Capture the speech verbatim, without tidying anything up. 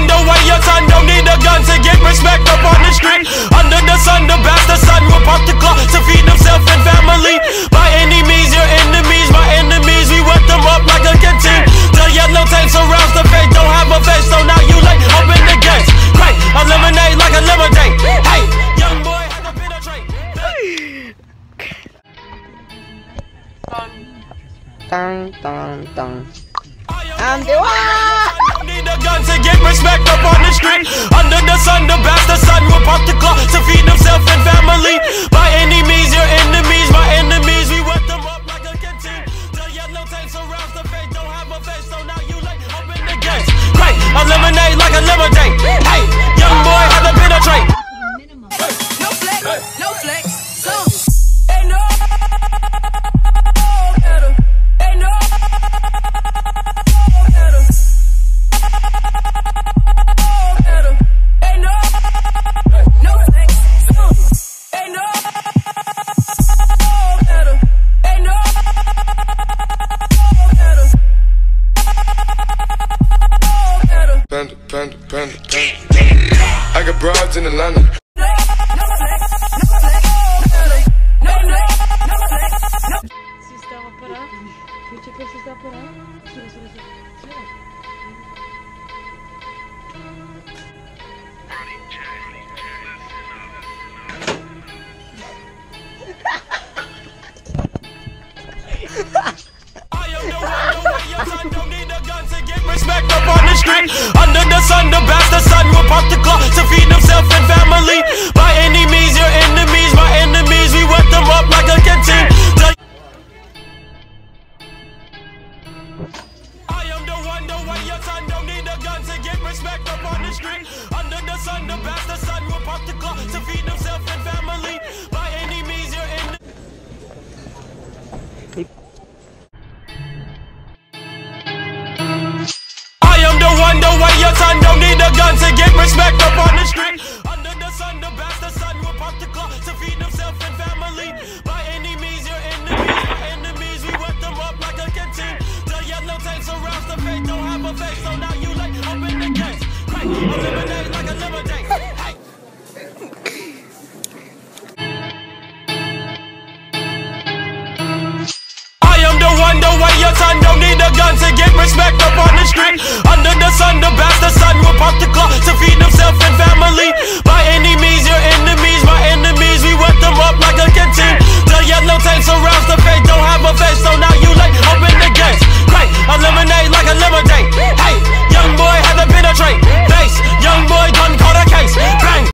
wonder why your son don't need a gun to get respect up on the street. Under the sun, the bastard son will pop the clock to feed himself and family. By any means, your enemies, my enemies, we wet them up like a canteen. The yellow tank surrounds the face, don't have a face, so now you late, open the gates. Great, eliminate like a lemonade. Hey, young boy had to penetrate. Dun, dun, dun. I'm the one. Need a gun to get respect up on the street. Under the sun, the bastard son will pop the clock to feed himself and family. By any means, your enemies, my enemies, we wet them up like a canteen. The yellow tank surrounds the face, don't have a face, so now you late, open the gates. Great, eliminate like a lemonade. Hey, young boy had to penetrate. No flex, no flex, so ain't no better, ain't no better, better, ain't no no flex, so ain't no better, ain't no better, better. Panda, panda, panda, panda. I got broads in Atlanta. Sistema parar. Gente, precisa parar. Tira, tira, tira. Tira. Respect up on the street. Under the sun, the bastard son will pop the clock to feed himself and family. By any means, your enemies, my enemies, we wet them up like a canteen. The I am the one, the way your son don't need a gun to get respect up on the street. Under the sun, the bastard son will pop the clock to feed himself and family. By any means, your enemies. Wonder why your son don't need a gun to get respect up on the street. Under the sun, the bastard son will pop the clock to feed himself and family. By any means, your enemies, my enemies, we wet them up like a canteen. The yellow tank surrounds the face, don't have a face, so now you late, open the gates. Great, eliminate like a lemonade. Hey. Wonder why your son don't need a gun to get respect up on the street. Under the sun, the bastard son will pop the clock to feed himself and family. By any means, your enemies, my enemies, we wet them up like a canteen. The yellow tank surrounds the face, don't have a face, so